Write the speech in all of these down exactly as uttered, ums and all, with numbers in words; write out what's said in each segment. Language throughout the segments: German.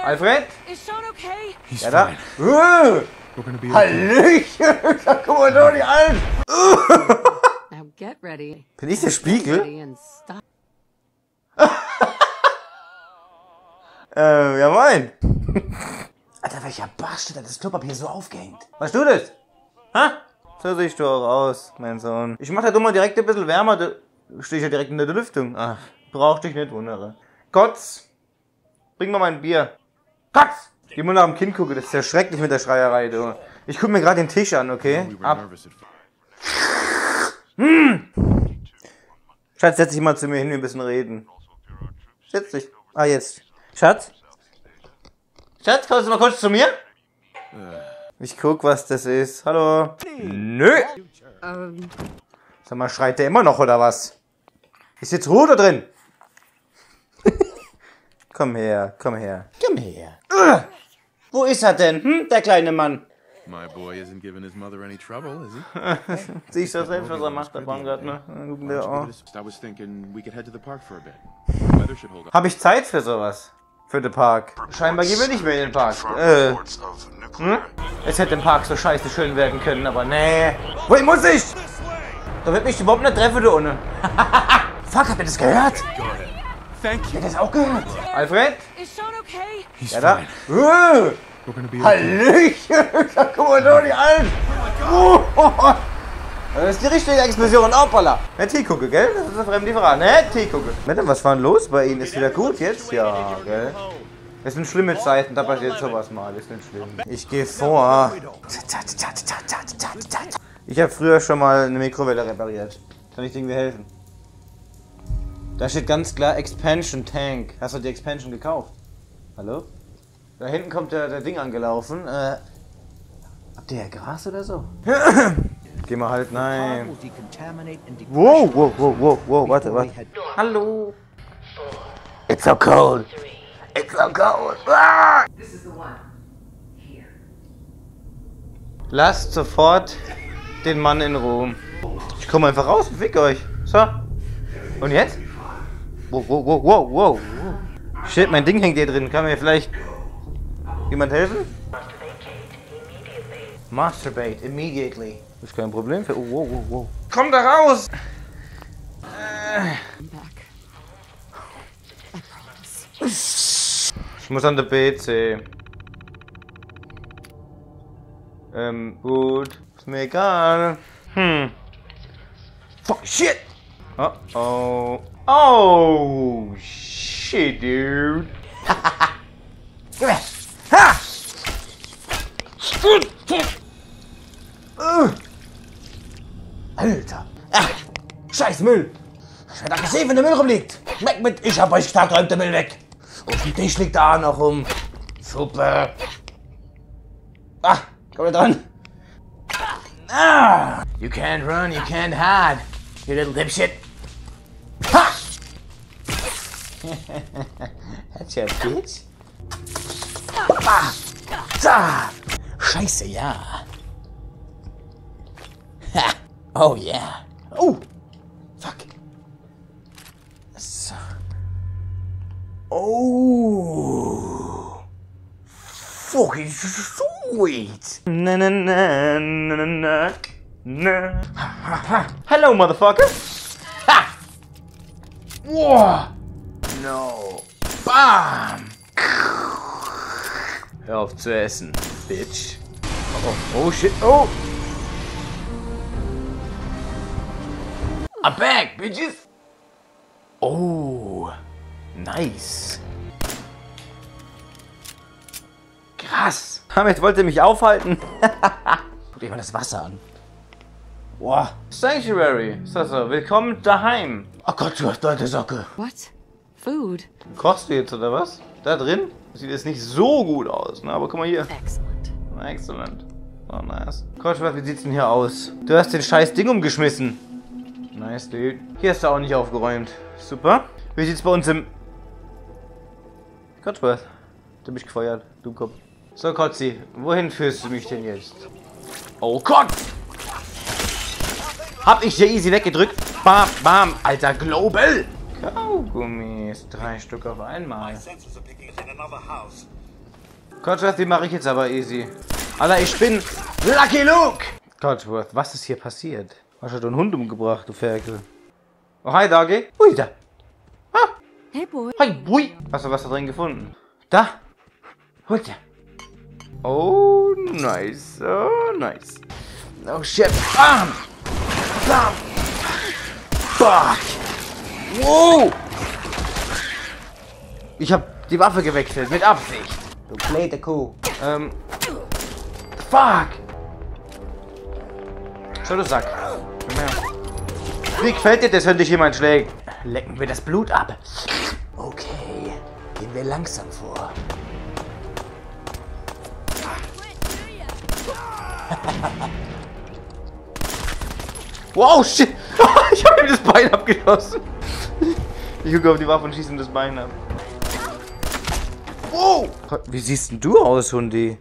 Alfred? Is Sean okay? He's Ja, da. fine. Uh, We're gonna be okay. Hallöchen! Guck mal doch nicht an! Now get ready. Bin ich der Spiegel? Ready and stop. Äh, ja moin. Alter, welcher Barsch hat das Klopapier so aufgehängt? Weißt du das? Ha? So siehst du auch aus, mein Sohn. Ich mach da dummer direkt ein bisschen wärmer. Da steh ich ja direkt in der Lüftung. Ach, brauch dich nicht wundere. Kotz! Bring mal mein Bier. Kotz! Geh mal nach dem Kind gucken, das ist ja schrecklich mit der Schreierei, du. Ich guck mir gerade den Tisch an, okay? Ab. Hm. Schatz, setz dich mal zu mir hin, wir müssen reden. Setz dich. Ah, jetzt. Schatz? Schatz, kommst du mal kurz zu mir? Ich guck, was das ist. Hallo? Nö. Um, Sag mal, schreit der immer noch, oder was? Ist jetzt Ruhe da drin? Komm her, komm her. Komm her. Uh, wo ist er denn, hm, der kleine Mann? My boy isn't giving his mother any trouble, is he? Siehst du selbst, was er macht, der Baumgartner? I was thinking we could head to the park for a bit. The weather should hold up. Hab ich Zeit für sowas? Für den Park? Scheinbar gehen wir nicht mehr in den Park. Äh. Hm? Es hätte im Park so scheiße schön werden können, aber nee. Wohin muss ich? Da wird mich überhaupt nicht treffen, du ohne. Fuck, habt ihr das gehört? Thank you. Habt ihr das auch gehört? Alfred? is Sean okay? He's Ja, da. fine. Uh, We're gonna be okay. Hallöchen! Guck mal doch nicht an! Oh, das ist die richtige Explosion. Hoppala! Ne, Teekucke, gell? Das ist eine fremde Frage. Ne, Teekucke. Madame, was war denn los bei Ihnen? Ist wieder gut jetzt? Ja, gell? Es sind schlimme Zeiten, da passiert sowas mal. Ist nicht schlimm. Ich gehe vor. Ich habe früher schon mal eine Mikrowelle repariert. Kann ich dir irgendwie helfen? Da steht ganz klar Expansion Tank. Hast du die Expansion gekauft? Hallo? Da hinten kommt der, der Ding angelaufen. Äh, habt ihr ja Gras oder so? Geh mal halt, nein. Wow, wow, wow, wow, wow, warte, warte. Hallo. It's so cold. It's so cold. Ah! Lasst sofort den Mann in Ruhe. Ich komme einfach raus und fick euch. So. Und jetzt? Wow, wow, wow, wow, wow. Shit, mein Ding hängt hier drin. Kann mir vielleicht jemand helfen? Masturbate immediately. Ist kein Problem für. Oh, wow, wow, wow. Komm da raus! Äh. Ich muss an der B C. Ähm, gut. Ist mir egal. Hm. Fuck, shit! Oh, oh. Oh, shit, dude. Gib her. Ha! Uh. Alter. Ach, scheiß Müll. Ich werde aggressiv, wenn der Müll rumliegt. Weg mit, ich hab euch gesagt, räumt der Müll weg. Auf dem Tisch liegt da noch rum. Super. Ah, komm da dran. Ah. You can't run, you can't hide. You little dipshit. Ha! That's your bitch. Ah. Da. Scheiße, ja. Ha. Oh yeah. Oh. Fuck. So. Oh. Fucking sweet. Na na na na na na. Na. Ha, ha. Hello, motherfucker. Ha. Wow. No. Bam. Hör auf zu essen, bitch. Oh, oh shit. Oh. I'm back, bitches. Oh. Nice. Krass. Damit wollte er mich aufhalten. Guck dir mal das Wasser an. Boah. Sanctuary. Ist das so? Willkommen daheim. Oh Gott, du hast alte Socke. What? Food? Kochst du jetzt oder was? Da drin? Sieht jetzt nicht so gut aus, ne? Aber guck mal hier. Excellent. Excellent. Oh, nice. Gott, wie sieht's denn hier aus? Du hast den scheiß Ding umgeschmissen. Nice, dude. Hier hast du auch nicht aufgeräumt. Super. Wie sieht's bei uns im... Gott, was? Du bist gefeuert, du Kopf. So, Kotzi, wohin führst du mich denn jetzt? Oh Gott! Hab ich dir easy weggedrückt? Bam, bam, alter Global! Kaugummis, drei Stück auf einmal. Codsworth, die mache ich jetzt aber easy. Alter, ich bin Lucky Luke! Codsworth, was ist hier passiert? Hast du einen Hund umgebracht, du Ferkel? Oh, hi, Dagi. Ui, da. Ah. Hey, boy. Hi, ui. Hast du was da drin gefunden? Da. Holt dir. Oh, nice. Oh, nice. Oh, shit. Bam. Bam. Fuck. Wow. Ich hab die Waffe gewechselt, mit Absicht. Du blöde Kuh. Ähm. Fuck. So, du Sack. Komm her. Wie gefällt dir das, wenn dich jemand schlägt? Lecken wir das Blut ab. Okay. Gehen wir langsam vor. Wow, shit. Ich hab ihm das Bein abgeschossen. Ich gucke auf die Waffe und schieße ihm das Bein ab. Wow. Wie siehst denn du aus, Hundi?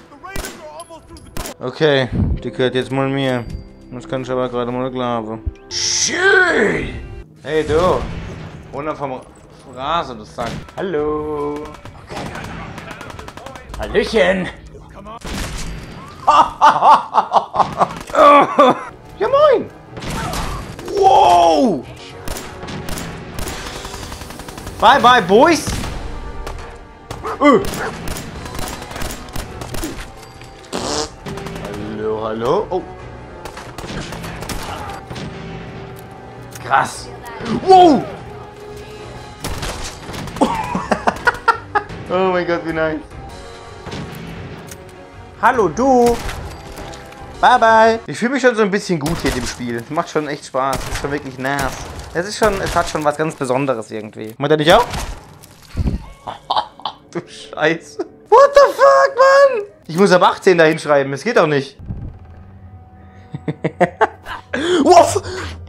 Okay, die gehört jetzt mal mir. Das kann ich aber gerade mal glauben. Schön! Hey du! Runter vom Rasen, du Sack. Hallo! Okay. Hallöchen! Ja moin! Wow! Bye bye, boys! Uh. Hallo, hallo. Oh. Krass. Wow. Oh mein Gott, wie nice. Hallo, du. Bye, bye. Ich fühle mich schon so ein bisschen gut hier in dem Spiel. Macht schon echt Spaß. Ist schon wirklich nice. Es ist schon, es hat schon was ganz Besonderes irgendwie. Macht er dich auch? Du Scheiße. What the fuck, Mann? Ich muss ab achtzehn da hinschreiben. Es geht doch nicht. Wow.